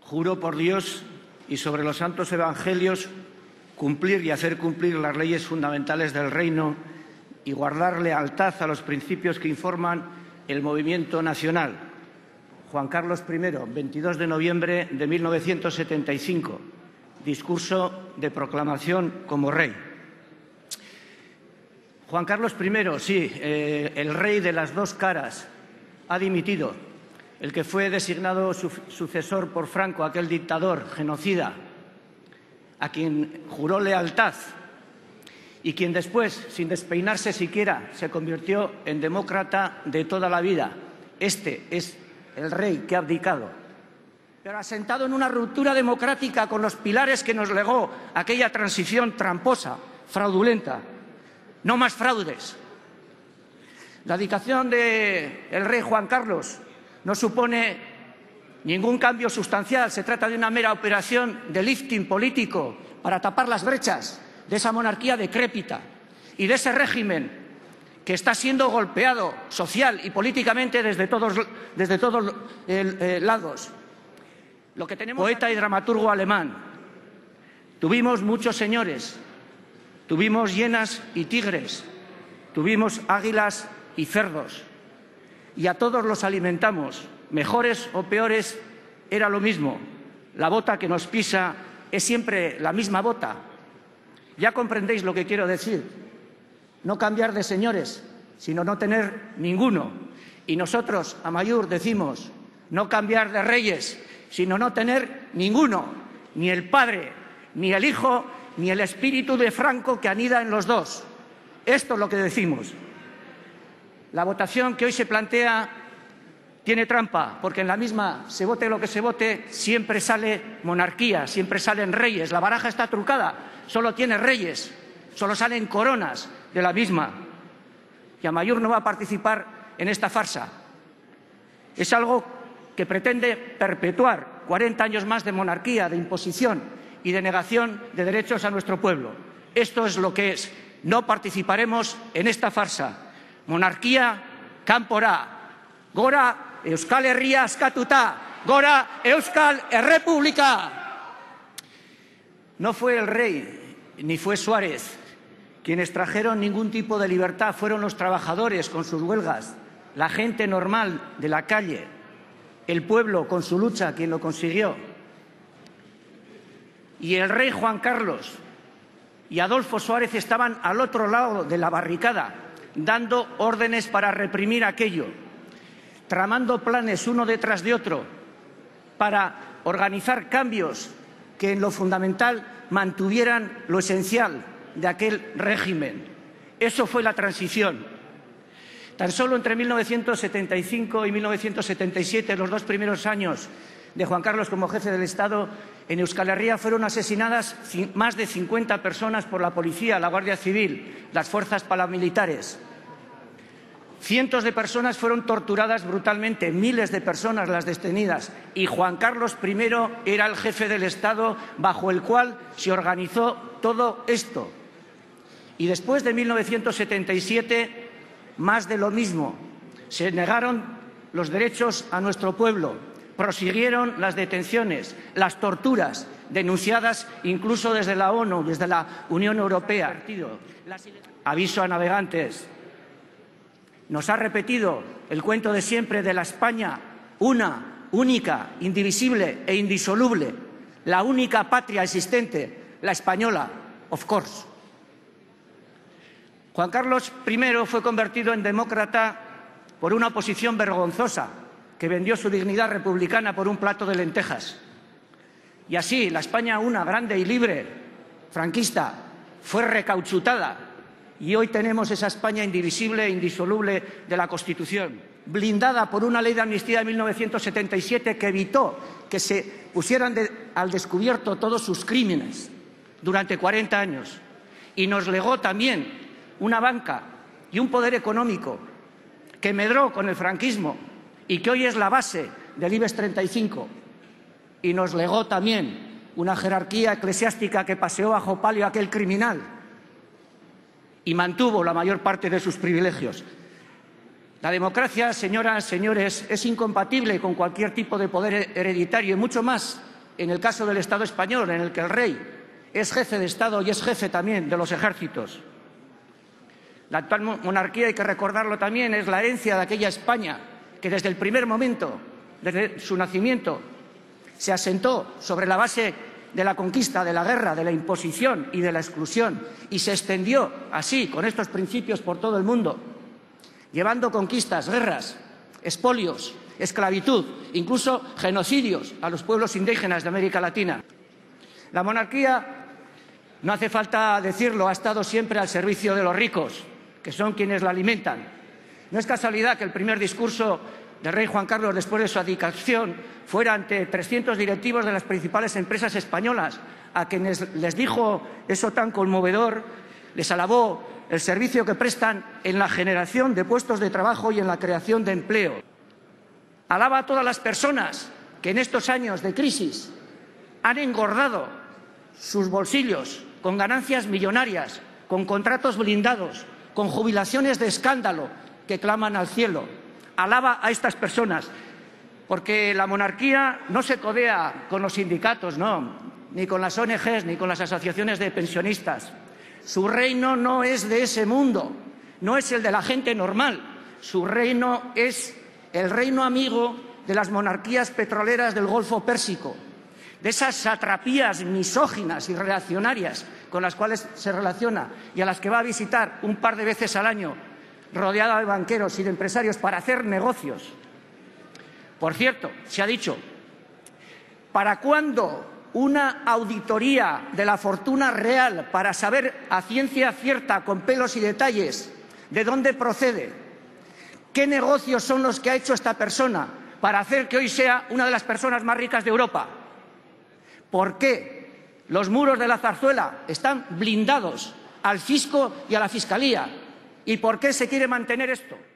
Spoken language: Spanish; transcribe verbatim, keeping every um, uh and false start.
Juro por Dios y sobre los santos evangelios cumplir y hacer cumplir las leyes fundamentales del Reino y guardar lealtad a los principios que informan el movimiento nacional. Juan Carlos primero, veintidós de noviembre de mil novecientos setenta y cinco. Discurso de proclamación como rey. Juan Carlos primero, sí, eh, el rey de las dos caras, ha dimitido. El que fue designado su sucesor por Franco, aquel dictador genocida, a quien juró lealtad y quien después, sin despeinarse siquiera, se convirtió en demócrata de toda la vida. Este es el rey que ha abdicado, pero asentado en una ruptura democrática con los pilares que nos legó aquella transición tramposa, fraudulenta. No más fraudes. La abdicación del rey Juan Carlos no supone ningún cambio sustancial. Se trata de una mera operación de lifting político para tapar las brechas de esa monarquía decrépita y de ese régimen que está siendo golpeado social y políticamente desde todos, desde todos eh, eh, lados. Lo que tenemos Poeta aquí... y dramaturgo alemán. Tuvimos muchos señores, tuvimos hienas y tigres, tuvimos águilas y cerdos, y a todos los alimentamos, mejores o peores, era lo mismo. La bota que nos pisa es siempre la misma bota. Ya comprendéis lo que quiero decir. No cambiar de señores, sino no tener ninguno. Y nosotros, Amaiur, decimos no cambiar de reyes, sino no tener ninguno, ni el padre, ni el hijo, ni el espíritu de Franco que anida en los dos. Esto es lo que decimos. La votación que hoy se plantea tiene trampa, porque en la misma, se vote lo que se vote, siempre sale monarquía, siempre salen reyes. La baraja está trucada, solo tiene reyes, solo salen coronas de la misma. Y Amaiur no va a participar en esta farsa. Es algo que pretende perpetuar cuarenta años más de monarquía, de imposición y de negación de derechos a nuestro pueblo. Esto es lo que es. No participaremos en esta farsa. Monarquía kanpora, gora Euskal Herria askatuta, gora Euskal Errepublika. No fue el rey ni fue Suárez quienes trajeron ningún tipo de libertad, fueron los trabajadores con sus huelgas, la gente normal de la calle, el pueblo con su lucha quien lo consiguió. Y el rey Juan Carlos y Adolfo Suárez estaban al otro lado de la barricada, dando órdenes para reprimir aquello, tramando planes uno detrás de otro para organizar cambios que en lo fundamental mantuvieran lo esencial de aquel régimen. Eso fue la transición. Tan solo entre mil novecientos setenta y cinco y mil novecientos setenta y siete, los dos primeros años de Juan Carlos como jefe del Estado, en Euskal Herria fueron asesinadas más de cincuenta personas por la policía, la Guardia Civil, las fuerzas paramilitares. Cientos de personas fueron torturadas brutalmente, miles de personas las detenidas. Y Juan Carlos primero era el jefe del Estado bajo el cual se organizó todo esto. Y después de mil novecientos setenta y siete, más de lo mismo. Se negaron los derechos a nuestro pueblo. Prosiguieron las detenciones, las torturas, denunciadas incluso desde la ONU, desde la Unión Europea. Aviso a navegantes. Nos ha repetido el cuento de siempre de la España, una, única, indivisible e indisoluble, la única patria existente, la española, of course. Juan Carlos primero fue convertido en demócrata por una oposición vergonzosa que vendió su dignidad republicana por un plato de lentejas. Y así, la España una, grande y libre, franquista, fue recauchutada. Y hoy tenemos esa España indivisible e indisoluble de la Constitución, blindada por una ley de amnistía de mil novecientos setenta y siete que evitó que se pusieran de, al descubierto todos sus crímenes durante cuarenta años. Y nos legó también una banca y un poder económico que medró con el franquismo y que hoy es la base del IBEX treinta y cinco. Y nos legó también una jerarquía eclesiástica que paseó bajo palio a aquel criminal y mantuvo la mayor parte de sus privilegios. La democracia, señoras, señores, es incompatible con cualquier tipo de poder hereditario y mucho más en el caso del Estado español, en el que el rey es jefe de Estado y es jefe también de los ejércitos. La actual monarquía, hay que recordarlo también, es la herencia de aquella España que desde el primer momento, desde su nacimiento, se asentó sobre la base de la conquista, de la guerra, de la imposición y de la exclusión, y se extendió así, con estos principios, por todo el mundo, llevando conquistas, guerras, expolios, esclavitud, incluso genocidios a los pueblos indígenas de América Latina. La monarquía, no hace falta decirlo, ha estado siempre al servicio de los ricos, que son quienes la alimentan. No es casualidad que el primer discurso del rey Juan Carlos, después de su abdicación, fuera ante trescientos directivos de las principales empresas españolas, a quienes les dijo eso tan conmovedor, les alabó el servicio que prestan en la generación de puestos de trabajo y en la creación de empleo. Alaba a todas las personas que en estos años de crisis han engordado sus bolsillos con ganancias millonarias, con contratos blindados, con jubilaciones de escándalo que claman al cielo. Alaba a estas personas, porque la monarquía no se codea con los sindicatos, no, ni con las O N Ges, ni con las asociaciones de pensionistas. Su reino no es de ese mundo, no es el de la gente normal. Su reino es el reino amigo de las monarquías petroleras del Golfo Pérsico, de esas satrapías misóginas y reaccionarias con las cuales se relaciona y a las que va a visitar un par de veces al año, rodeada de banqueros y de empresarios para hacer negocios. Por cierto, se ha dicho, ¿para cuándo una auditoría de la fortuna real para saber a ciencia cierta, con pelos y detalles, de dónde procede? ¿Qué negocios son los que ha hecho esta persona para hacer que hoy sea una de las personas más ricas de Europa? ¿Por qué los muros de la Zarzuela están blindados al fisco y a la fiscalía? ¿Y por qué se quiere mantener esto?